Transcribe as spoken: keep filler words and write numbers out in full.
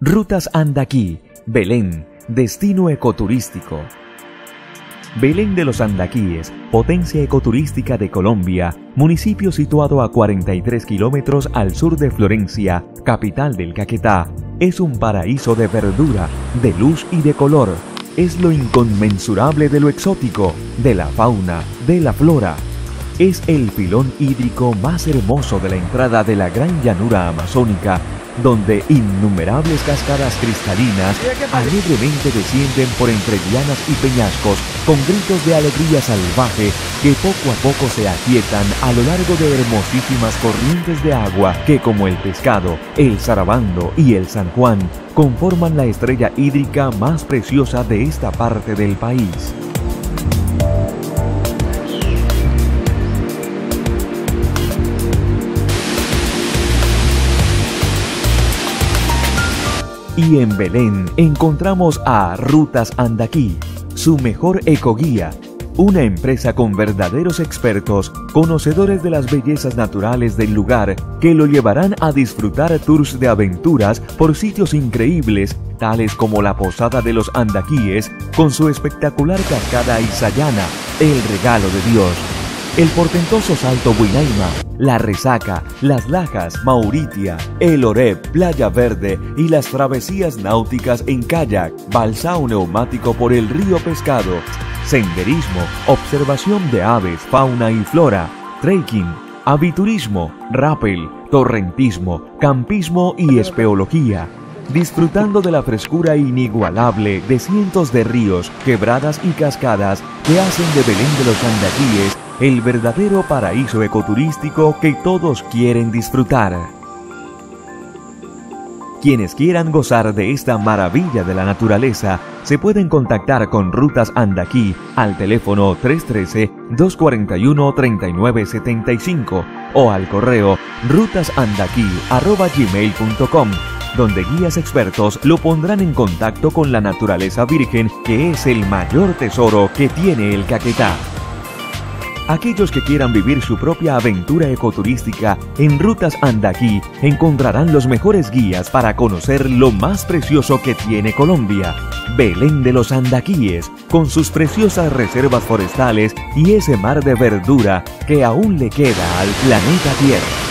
Rutas Andaquí, Belén, destino ecoturístico. Belén de los Andaquíes, potencia ecoturística de Colombia, municipio situado a cuarenta y tres kilómetros al sur de Florencia, capital del Caquetá, es un paraíso de verdura, de luz y de color. Es lo inconmensurable de lo exótico, de la fauna, de la flora. Es el filón hídrico más hermoso de la entrada de la gran llanura amazónica, donde innumerables cascadas cristalinas alegremente descienden por entre lianas y peñascos con gritos de alegría salvaje que poco a poco se aquietan a lo largo de hermosísimas corrientes de agua que, como el Pescado, el Sarabando y el San Juan, conforman la estrella hídrica más preciosa de esta parte del país. Y en Belén encontramos a Rutas Andaquí, su mejor ecoguía, una empresa con verdaderos expertos, conocedores de las bellezas naturales del lugar, que lo llevarán a disfrutar tours de aventuras por sitios increíbles, tales como la Posada de los Andaquíes, con su espectacular cascada Isayana, el regalo de Dios, el portentoso Salto Buinaima, La Resaca, Las Lajas, Mauritia, El Oreb, Playa Verde y las travesías náuticas en kayak, balsao neumático por el río Pescado, senderismo, observación de aves, fauna y flora, trekking, aviturismo, rappel, torrentismo, campismo y espeología, disfrutando de la frescura inigualable de cientos de ríos, quebradas y cascadas que hacen de Belén de los Andaquíes el verdadero paraíso ecoturístico que todos quieren disfrutar. Quienes quieran gozar de esta maravilla de la naturaleza se pueden contactar con Rutas Andaquí al teléfono tres uno tres, dos cuatro uno, tres nueve siete cinco o al correo rutasandaquí arroba gmail punto com, donde guías expertos lo pondrán en contacto con la naturaleza virgen, que es el mayor tesoro que tiene el Caquetá. Aquellos que quieran vivir su propia aventura ecoturística en Rutas Andaquí encontrarán los mejores guías para conocer lo más precioso que tiene Colombia, Belén de los Andaquíes, con sus preciosas reservas forestales y ese mar de verdura que aún le queda al planeta Tierra.